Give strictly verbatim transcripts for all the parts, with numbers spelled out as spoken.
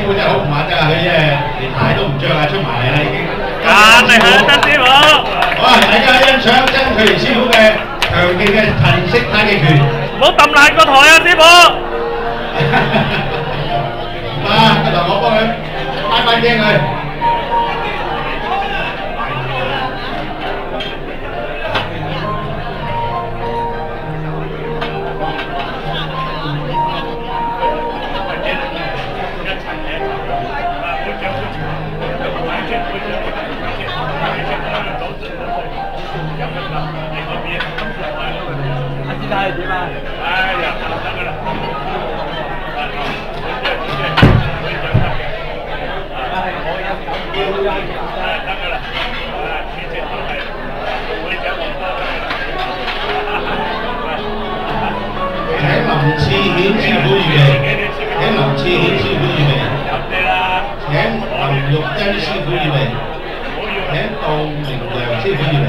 傅真係好唔玩得啊！佢真係連鞋都唔着啊，出埋嚟啦已經。 硬嚟係曾師傅。 好啊！大家欣賞曾翠蓮師傅嘅強勁嘅陳式太極拳。 唔好揼爛個台啊，師傅！ 啊，個頭我幫佢翻翻驚佢。 睇係點啊？ 哎呀，得㗎啦。 請林次顯師傅預備，請林次顯師傅預備，請林玉珍師傅預備，請杜明良師傅預備。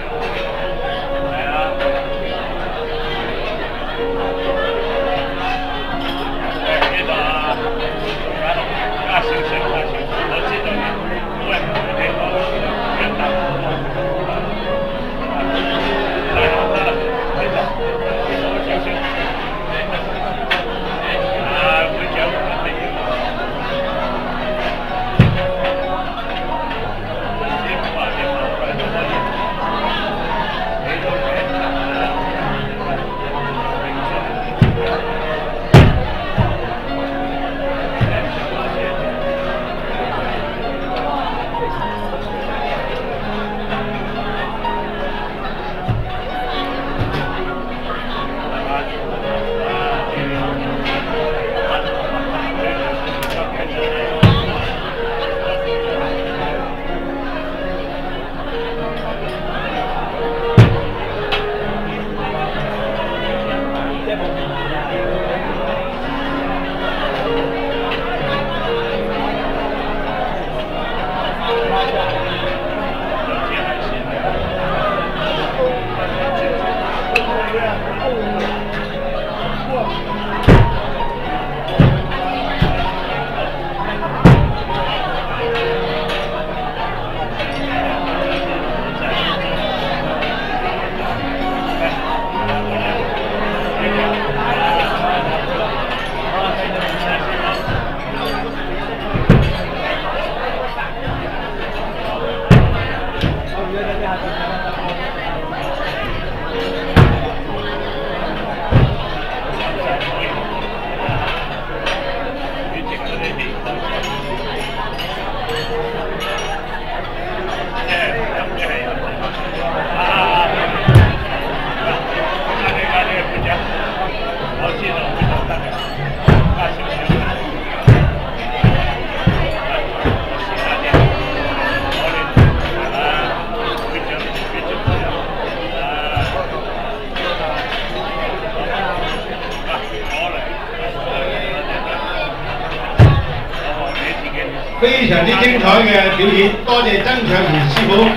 非常之精彩嘅表演，多謝曾卓賢師傅。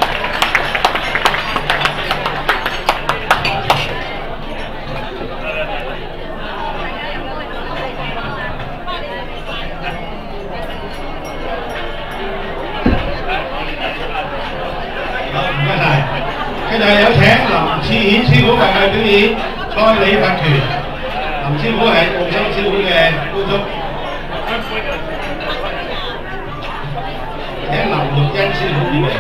好，唔該晒。跟住有請林次顯師傅為我哋表演蔡李佛拳。林師傅係澳洲師傅嘅姑叔。請林玉欣師傅預備。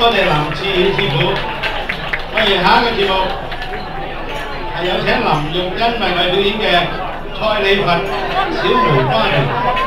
多謝林志遠師傅。我哋下一個節目係有請林玉欣為我表演嘅蔡李佛小梅花園。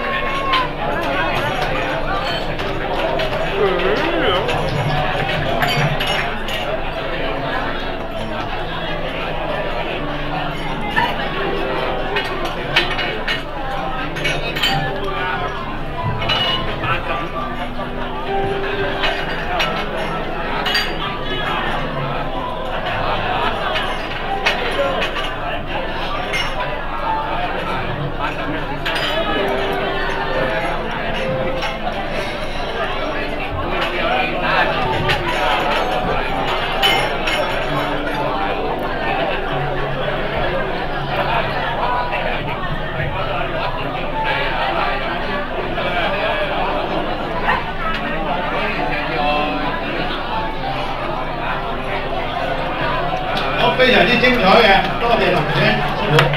非常之精彩嘅，多謝林姐師傅。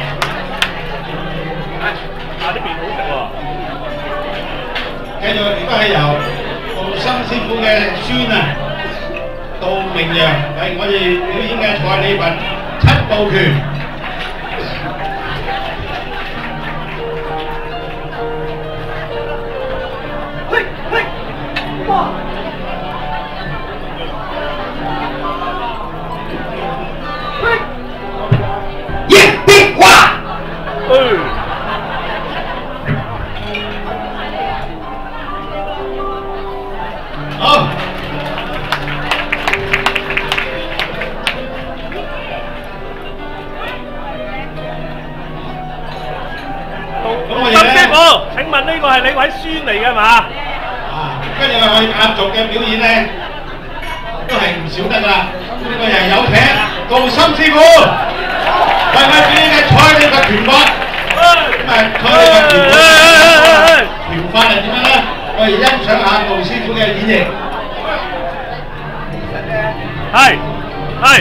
啊！呢邊好食喎。繼續亦都係由杜生師傅嘅孫啊，杜明陽為我哋表演嘅蔡李佛七步拳。嘿嘿，哇！好，林師傅，請問呢個係你位孫嚟㗎嘛？啊，跟住我哋壓軸嘅表演咧，都係唔少得㗎啦。呢個人有請杜森師傅為我表演嘅蔡李佛拳法。咁啊，蔡李佛拳法拳法係點樣咧？我哋欣賞下杜師傅嘅演繹。係係。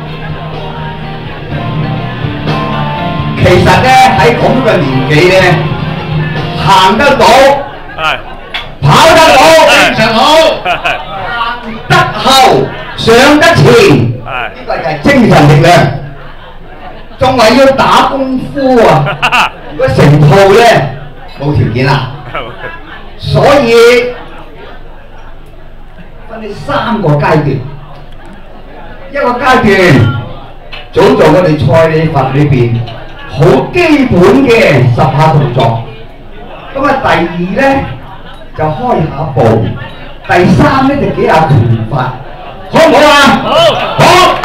其實咧喺咁嘅年紀咧，行得到，係跑得到，精神好，行得後上得前，係呢個就係精神力量。仲話要打功夫啊！如果成套咧冇條件啦，所以分呢三個階段。一個階段，早做我哋蔡李佛裏邊好基本嘅十下動作。咁啊，第二咧就開下步，第三咧就幾下拳法，好唔好啊？好，好。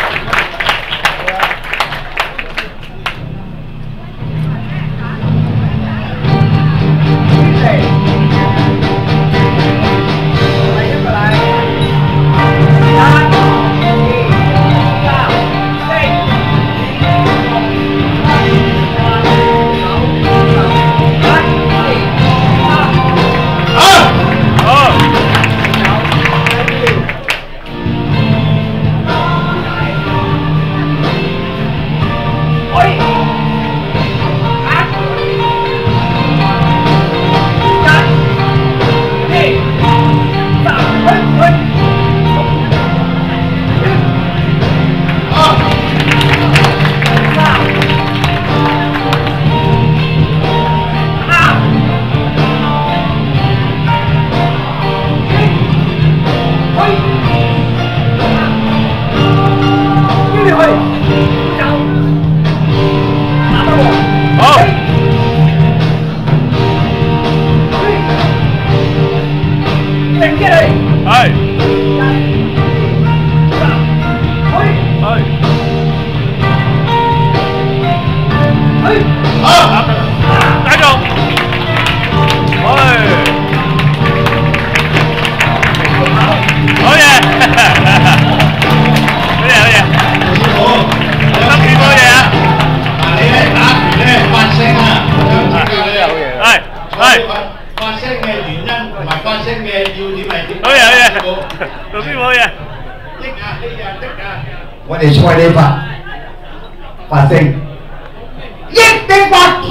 我哋蔡李佛發聲，一定發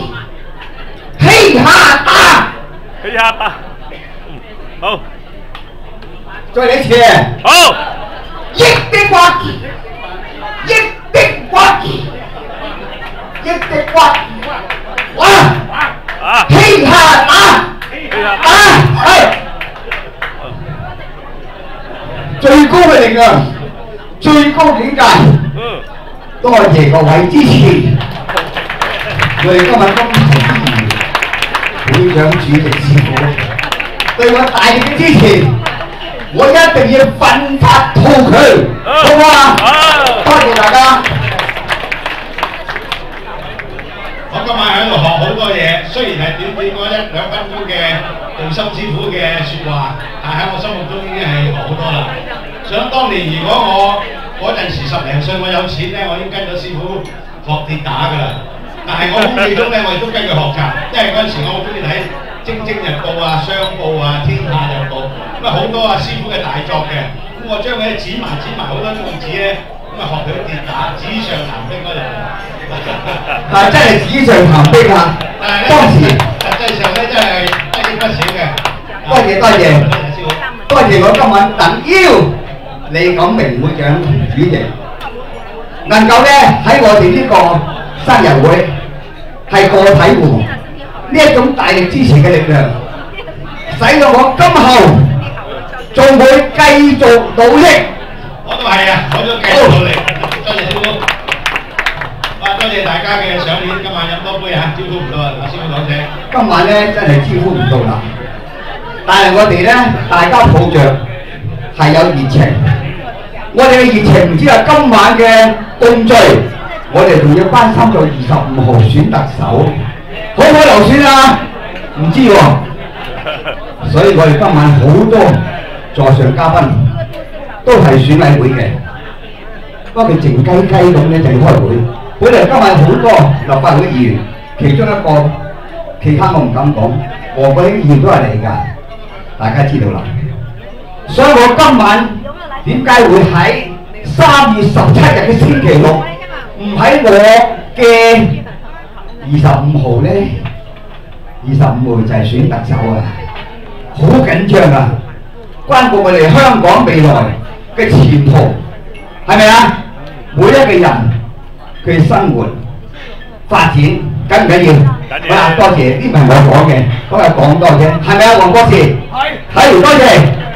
起下打，起下打，好。 再嚟一次。 好。 益的骨，益的骨，益的骨。哇！啊！天下打打係最高嘅力量，最高境界。嗯。多謝各位支持。我哋今日恭喜會長主席師傅對我大力嘅支持，我一定要奮發圖強，好嘛？多謝大家。 我今晚喺度學好多嘢，雖然係短短嗰一兩分鐘嘅道心師傅嘅説話，但喺我心目中已經係學好多啦。想當年如果我嗰陣時十零歲，我有錢咧，我已經跟咗師傅學跌打㗎啦。但係我空氣中咧，我亦都跟佢學習，因為嗰陣時我好中意睇《蒸蒸日報》啊、商報啊、天下日報，咁啊好多啊師傅嘅大作嘅，咁我將佢剪埋剪埋好多報紙咧，咁啊學佢跌打，紙上談兵嗰陣。 係真係紙上談兵啊！當時實際上咧真係得益不少嘅。 多謝多謝，多謝我今晚特邀李錦明會長主席，能夠咧喺我哋呢個生日會係個體戶，呢一種大力支持嘅力量，使到我今後仲會繼續努力。 我都係啊，我都繼續努力。多謝師傅。多謝大家嘅賞面，今晚飲多杯啊，招呼唔到啊，師傅講聲。 今晚咧真係招呼唔到啦，但係我哋咧大家抱着係有熱情，我哋嘅熱情唔止係今晚嘅共聚，我哋仲要關心到二十五號選特首，好唔好流選啊？唔知喎、哦，所以我哋今晚好多座上嘉賓都係選委會嘅，不過佢靜雞雞咁咧就要開會。本來今日好多立法會議員，其中一個，其他我唔敢講，何國興議員都係嚟㗎，大家知道啦。所以我今晚點解會喺三月十七日嘅星期六，唔喺我嘅二十五號咧？二十五號就係選特首啊，好緊張啊，關乎我哋香港未來嘅前途，係咪啊？每一個人。佢生活發展緊唔緊要？緊要。好啦，多謝，呢唔係我講嘅，嗰日講多啫，係咪啊，黃博士？係。係，多謝。